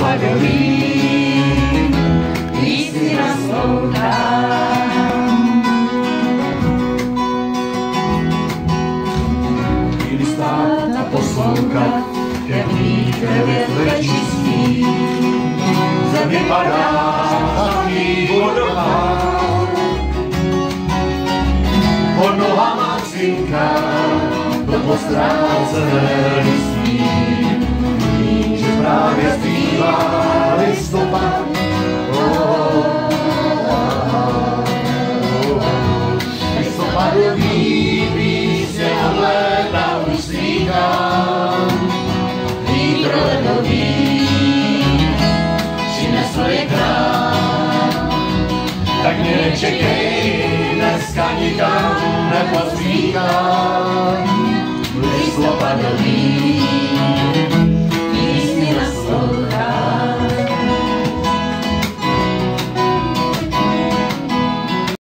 listopadový, lístky naslouchám. Chvíli stát a poslouchat, jak vítr větve čistý, země padá takový vodopád. Pod nohama cinká to postrácené listí, vím, že právě zpívá listopad. Listopadový písně od léta už slýchám, vítr ledový přinesl je krám. Tak mě nečekej, dneska nikam nepozvýchám, listopadový.